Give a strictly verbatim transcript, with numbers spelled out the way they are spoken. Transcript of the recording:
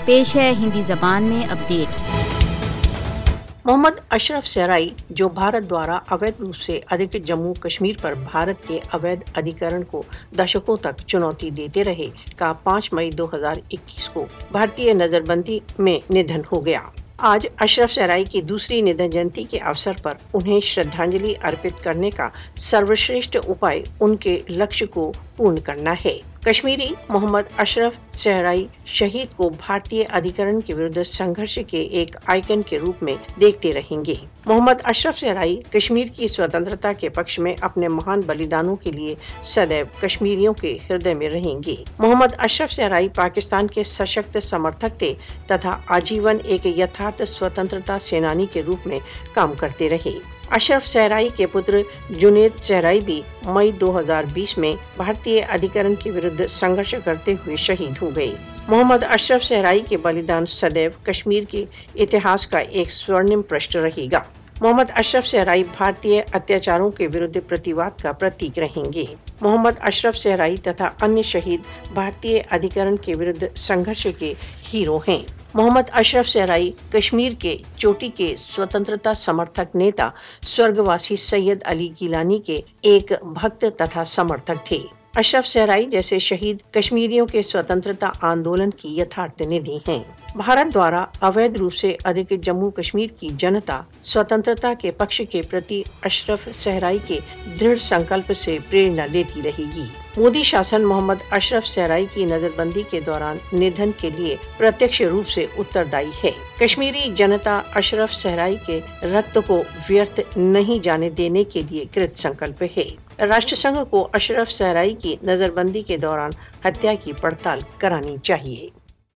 پیش ہے ہندی زبان میں اپڈیٹ۔ محمد اشرف صحرائی، جو بھارت دوارا اویدھ روپ سے ادھکت جموں کشمیر پر بھارت کے اویدھ ادھیکرن کو دشکوں تک چنوتی دیتے رہے، کا پانچ مئی دو ہزار اکیس کو بھارتیہ نظر بندی میں ندھن ہو گیا۔ آج اشرف صحرائی کی دوسری ندھن جینتی کے اوسر پر انہیں شردھانجلی ارپت کرنے کا سروشریشٹھ اپائے ان کے لکش کو پورن کرنا ہے۔ کشمیری محمد اشرف صحرائی شہید کو بھارتیہ ادھیکرن کے ورد سنگھرش کے ایک آئیکن کے روپ میں دیکھتے رہیں گے۔ محمد اشرف صحرائی کشمیر کی سوتنترتا کے پکش میں اپنے مہان بلیدانوں کے لیے سدیو کشمیریوں کے ہردے میں رہیں گے۔ محمد اشرف صحرائی پاکستان کے سشکت سمرتھک تھے تتھا آجیون ایک یتھارتھ سوتنترتا سینانی کے روپ میں کام کرتے رہے۔ اشرف صحرائی کے پتر جنید صحرائی بھی مئی دو ہزار بیس میں بھارتیہ ادھیکرن کے ورد سنگھرش کرتے ہوئے شہید ہو گئے۔ محمد اشرف صحرائی کے بلیدان سدیو کشمیر کے اتہاس کا ایک سورنم پرشٹ رہے گا۔ محمد اشرف صحرائی بھارتیہ اتیاچاروں کے ورد پرتیواد کا پرتیک رہیں گے۔ محمد اشرف صحرائی تتھا انیہ شہید بھارتیہ ادھیکرن کے ورد سنگھرش کے ہیرو ہیں۔ محمد اشرف صحرائی کشمیر کے چوٹی کے سوتنترتا سمرتھک نیتا سورگواسی سید علی گیلانی کے ایک بھکت تتھا سمرتھک تھے۔ اشرف صحرائی جیسے شہید کشمیریوں کے سوتنترتا آندولن کی یتھارتھ ندھی ہیں۔ بھارت دوارا اویدھ روپ سے ادھکت جموں کشمیر کی جنتا سوتنترتا کے پکش کے پرتی اشرف صحرائی کے دڑھ سنکلپ سے پریرنا لیتی رہے گی۔ مودی شاسن محمد اشرف صحرائی کی نظر بندی کے دوران ندھن کے لیے پرتیکش روپ سے اتردائی ہے۔ کشمیری جنتا اشرف صحرائی کے رکت کو ویرتھ نہیں جانے دینے کے لیے کرت سنکلپ ہے۔ راشٹر سنگھ کو اشرف صحرائی کی نظر بندی کے دوران ہتیا کی پڑتال کرانی چاہیے۔